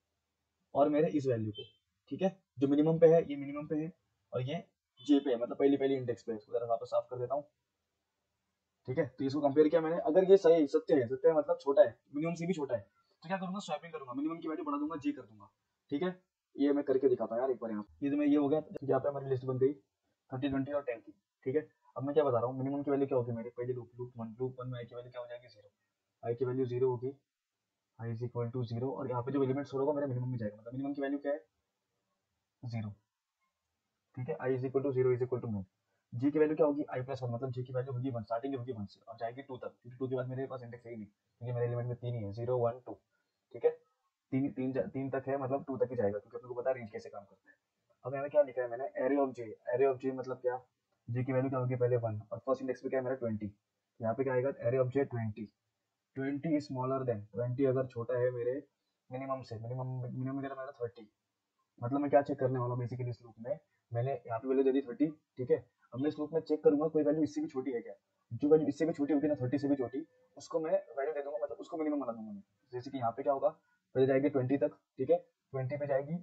और मेरे इस वैल्यू को, ठीक है। जो मिनिमम पे है ये मिनिमम पे है, और ये जे पे है, मतलब पहली पहली इंडेक्स पे है। इसको जरा वापस साफ कर देता हूँ, ठीक है। तो इसको कंपेयर किया मैंने, अगर ये सही सत्य है, सत्य है मतलब छोटा है, मिनिमम से भी छोटा है, तो क्या करूंगा स्वैपिंग करूंगा, मिनिमम की वैल्यू बढ़ा दूंगा, जे कर दूंगा, ठीक है। ये मैं करके दिखाता हूँ यार एक बार, यहाँ ये तो मैं ये हो गया, यहाँ पे हमारी लिस्ट बन गई 30 20 और 10 की, ठीक है। अब मैं क्या बता रहा हूँ, मिनिमम की वैल्यू क्या होगी मेरे पहले लूप वन में आई की वैल्यू क्या हो जाएगी 0, आई की वैल्यू 0 होगी, आई इज इक्वल टू 0, और यहाँ पे जो एलिमेंट होगा मेरा मिनिमम में जाएगा, मतलब मिनिमम की वैल्यू क्या है 0, ठीक है। I is equal to 0 is equal to 9, G की वैल्यू क्या होगी आई प्लस 1, मतलब जी की वैल्यू होगी 1, स्टार्टिंग होगी 1 से और जाएगी 2 तक, क्योंकि 2 के बाद मेरे पास इंडेक्स है ही नहीं, क्योंकि मेरे एलिमेंट में 3 ही है, 0 1 2, ठीक है। तीन तीन तीन तक है, मतलब 2 तक ही जाएगा, क्योंकि अपने को पता है रेंज कैसे काम करता है। अब यहाँ पे क्या लिखा है मैंने, एरे ऑफ जे मतलब क्या, जे की वैल्यू क्या होगी पहले 1 और फर्स्ट इंडेक्स पे क्या है मेरा 20, यहाँ पे क्या आएगा array of J 20, 20 is smaller than 20 अगर छोटा है मेरे मिनिमम से, मिनिमम मेरा 30, मतलब मैं क्या चेक करने वाला हूँ बेसिकली इस लूप में, मैंने यहाँ पे वैल्यू दे दी 30, ठीक है। अब मैं इस लूप में चेक करूंगा कोई वैल्यू इससे भी छोटी है क्या, जो वैल्यू इससे भी छोटी होगी ना 30 से भी छोटी, उसको मैं वैल्यू दे दूंगा, मतलब उसको मिनिमम बना दूंगा मैं। जैसे कि यहाँ पे क्या होगा, पहले जाएगी 20 तक, ठीक है, 20 पे जाएगी,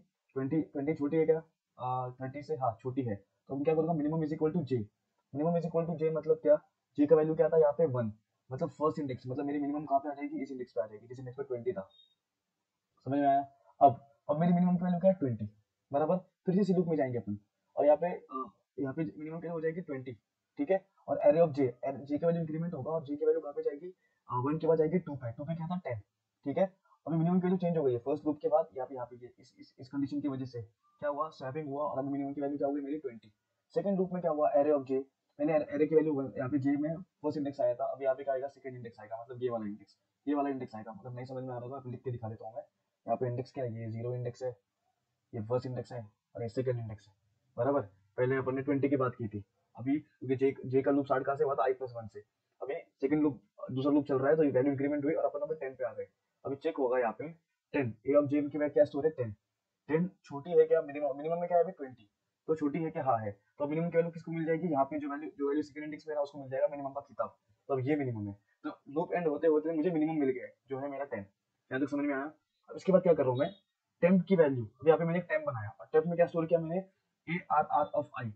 20 छोटी है क्या, 30 से हाँ छोटी है, तो हम क्या करूँगा minimum is equal to J, minimum is equal to J मतलब क्या, जे का वैल्यू क्या था यहाँ पे 1, मतलब फर्स्ट इंडेक्स, मतलब मेरी मिनिमम कहाँ पे आ जाएगी, इस इंडेक्स पे आ जाएगी, जिस इंडेक्स पे 20 था, समझ में आया। अब मेरी मिनिमम की वैल्यू क्या है 20, बराबर, फिर से लूप में जाएंगे अपन, और यहाँ पे मिनिमम क्या हो जाएगी 20, ठीक है, और एरे ऑफ जे, जे की वैल्यू इंक्रीमेंट होगा और जे की वैल्यू कहाँ पे जाएगी, 1 के बाद जाएगी 2 पे, 2 पे क्या था 10, ठीक है। अभी मिनिमम की वैल्यू चेंज हो गई है फर्स्ट लूप के बाद, यहाँ पे इस कंडीशन की वजह से क्या हुआ, स्वैपिंग हुआ, और अभी मिनिमम की वैल्यू क्या हो गई मेरी 20। सेकंड लूप में क्या हुआ, एरे ऑफ जे, मैंने एरे की वैल्यू यहाँ पे जे में फर्स्ट इंडेक्स आया था, अभी यहाँ पे क्या आएगा सेकंड इंडेक्स आएगा, मतलब ये वाला इंडेक्स आएगा, मतलब नहीं समझ में आ रहा होगा लिख के दिखा देता हूँ मैं। यहाँ पे इंडेक्स क्या है, ये 0 इंडेक्स है, ये फर्स्ट इंडेक्स है, और ये सेकंड इंडेक्स है, बराबर। पहले अपन ने 20 की बात की थी, अभी क्योंकि जे का लूप स्टार्ट कहाँ से हुआ था i+1 से, अभी सेकंड लूप दूसरा लूप चल रहा है, तो ये वैल्यू इंक्रीमेंट हुई और अपन अभी 10 पे आ गए। अभी चेक होगा यहाँ पे 10, ए ऑफ जे की क्या स्टोर है 10, 10 छोटी है क्या, मिनिमम मिनिमम में क्या है अभी 20, तो छोटी है क्या, हाँ है, तो मिनिमम की वैल्यू किसको मिल जाएगी, यहाँ पे जो वैल्यू सेकंड इंडेक्स में है उसको मिल जाएगा मिनिमम का किताब, तो अब ये मिनिमम है, तो लूप एंड होते होते मुझे मिनिमम मिल गया है जो है मेरा 10, यहाँ तक समझ में आया। अब इसके बाद क्या कर रहा हूँ मैं, टेम्प की वैल्यू, अभी यहाँ पे मैंने एक टेम्प बनाया और टेम्प में क्या स्टोर किया मैंने, A R R of I,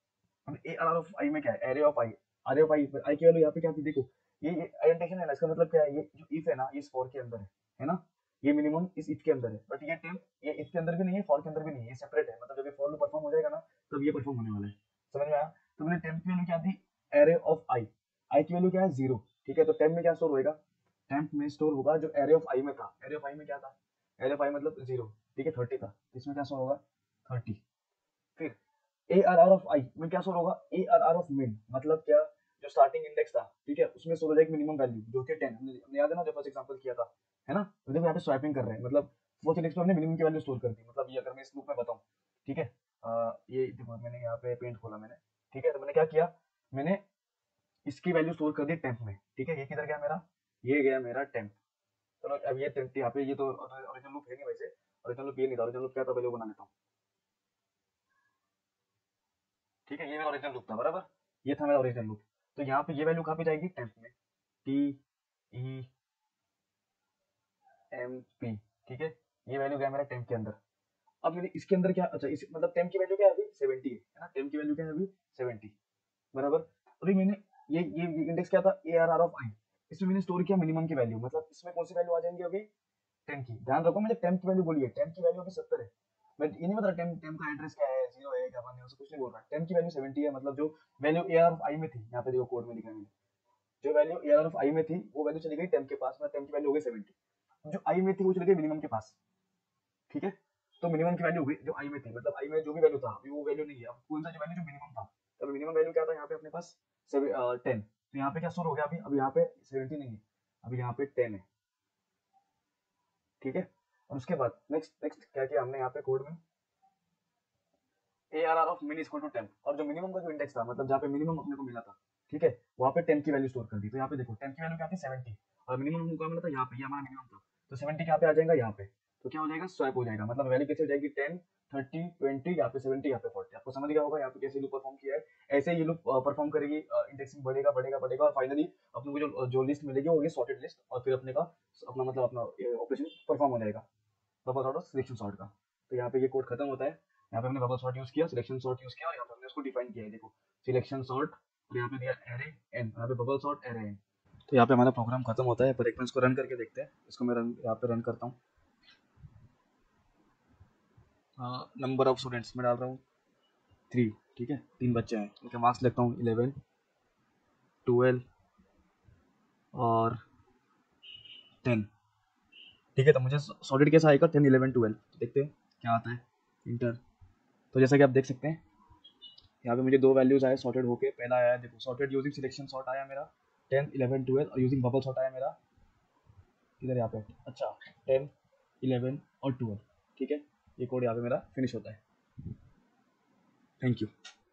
अब A R R of I में क्या है, array of I, array of I, I की वैल्यू यहाँ पे क्या थी देखो, ये आइडेंटिफिकेशन है ना, इसका मतलब क्या है, ये जो इफ है ना ये इस फॉर के अंदर है ना, ये मिनिमम इस इफ के अंदर है, बट ये टेम्प ये इफ के अंदर भी नहीं है, फॉर के अंदर भी नहीं है, ये सेपरेट है, मतलब जब ये फॉर लूप परफॉर्म हो जाएगा ना तब ये परफॉर्म होने वाला है, समझ में आया। तो मैंने टेम्प की वैल्यू क्या थी, एरे ऑफ आई, आई की वैल्यू क्या है 0, ठीक है, तो टेम्प में क्या स्टोर होएगा, टेम्प में स्टोर होगा जो एरे ऑफ आई में था, एरे ऑफ आई में क्या था, एरे ऑफ आई मतलब 0, ठीक है, 30 था, इसमें क्या स्टोर होगा 30, फिर A R R of I में क्या स्टोर होगा, ए आर आर ऑफ मिन मतलब क्या, जो स्टार्टिंग इंडेक्स था, ठीक है, उसमें स्टोर हो जाएगी मिनिमम वैल्यू जो कि 10, हमने याद है ना जब फर्स्ट एग्जांपल किया था, है ना, तो देखो यहाँ पे स्वैपिंग कर रहे हैं, मतलब फर्स्ट इंडेक्स पे हमने मिनिमम की वैल्यू स्टोर कर दी, मतलब ये अगर मैं इस लूप में बताऊं, ठीक है, ये देखो मैंने यहाँ पे पेंट खोला मैंने, ठीक है, तो मैंने क्या किया, मैंने इसकी वैल्यू स्टोर कर दी टेम्प में, ठीक है, ये किधर गया मेरा, ये गया मेरा टेम्प, चलो अब ये टेम्प यहाँ पे, ये तो ओरिजिनल लूप है नहीं वैसे, ओरिजिनल लूप ये नहीं था, ओरिजिनल लूप क्या था पहले वो बना लेता हूँ, ठीक है, ये मेरा ओरिजिनल लूप था, बराबर, ये था मेरा ओरिजिनल लूप, तो यहाँ पे ये वैल्यू कहाँ पे जाएगी टेम्प में, टी ई एम पी, ठीक है, ये वैल्यू गया मेरा टेम्प के अंदर। अब मैंने इसके अंदर क्या, अच्छा इस मतलब टेम्प की वैल्यू क्या है अभी 70 है ना, टेम्प की वैल्यू क्या है अभी 70, बराबर। अभी मैंने ये इंडेक्स क्या था A R R of I, इसमें मैंने स्टोर किया मिनिमम की वैल्यू, मतलब इसमें कौन सी वैल्यू आ जाएंगी अभी 10 की, ध्यान रखो मैंने टेम्प की वैल्यू बोली है, टेम्प की वैल्यू अभी 70 है, बट ये नहीं बता टेम्प टेम्प का एड्रेस क्या है, 0 है क्या 1 है, उसको कुछ नहीं बोल रहा, टेम्प की वैल्यू 70 है, मतलब जो value A R of I में थी, यहाँ पे देखो कोड में लिखा है मैंने, जो value A R of I में थी वो वैल्यू चली गई टेम्प के पास में, टेम्प की वैल्यू हो गई 70, जो आई में थी वो चली गई मिनिमम के पास, ठीक है, तो मिनिमम की वैल्यू हो गई जो आई में थी, मतलब आई में जो भी वैल्यू था अभी वो वैल्यू नहीं है, अब कौन सा जो वैल्यू जो मिनिमम था, तो मिनिमम वैल्यू क्या था यहाँ पे अपने पास 10, तो यहाँ पे क्या स्टोर हो गया अभी यहाँ पे 70 नहीं है, अभी यहाँ पे 10 है, ठीक है। और उसके बाद नेक्स्ट नेक्स्ट क्या किया हमने यहाँ पे कोड में, A R R of min equal to 10, और जो मिनिमम का जो इंडेक्स था, मतलब जहाँ पे मिनिमम अपने को मिला था, ठीक है, वहाँ पे 10 की वैल्यू स्टोर कर दी, तो यहाँ पे देखो 10 की वैल्यू क्या थी 70, और मिनिमम हमको मिला था यहाँ पे, ये हमारा मिनिमम था, तो 70 यहाँ पे आ जाएगा यहाँ पे, तो क्या हो जाएगा स्वैप हो जाएगा, मतलब वैल्यू कैसे हो जाएगी 10 30 20, यहाँ पे 70 यहाँ पे 40, आपको समझ गया होगा यहाँ पे कैसे लूप परफॉर्म किया है, ऐसे ये लूप परफॉर्म करेगी, इंडेक्सिंग बढ़ेगा बढ़ेगा बढ़ेगा, और फाइनली अपने को जो जो लिस्ट मिलेगी वो होगी सॉर्टेड लिस्ट, और फिर अपने का अपना मतलब अपना ऑपरेशन परफॉर्म हो जाएगा बबल सॉर्ट और सिलेक्शन सॉर्ट का। तो यहाँ पे ये कोड खत्म होता है, यहाँ पे हमने बबल सॉर्ट यूज किया, सिलेक्शन सॉर्ट यूज किया, और यहाँ पे हमने उसको डिफाइन किया है, देखो सिलेक्शन सॉर्ट, और यहाँ पे दिया एरे एन, यहाँ पे बबल सॉर्ट एरे एन, तो यहाँ पे हमारा प्रोग्राम खत्म होता है, पर एक बार इसको रन करके देखते हैं, इसको मैं यहाँ पे रन करता हूँ, नंबर ऑफ स्टूडेंट्स मैं डाल रहा हूँ 3, ठीक है, 3 बच्चे हैं, उनके मार्क्स लिखता हूँ 11 12 और 10, ठीक है, तो मुझे सॉर्टेड कैसा आएगा 10 11 12, देखते हैं क्या आता है, इंटर, तो जैसा कि आप देख सकते हैं यहाँ पे मुझे 2 वैल्यूज आए सॉर्टेड होके, पहला आया देखो सॉर्टेड यूजिंग सिलेक्शन सॉर्ट आया मेरा 10 11 12, और यूजिंग बबल सॉर्ट आया मेरा इधर यहाँ पे, अच्छा 10 11 और 12, ठीक है, ये कोड यहाँ पे मेरा फिनिश होता है। Thank you.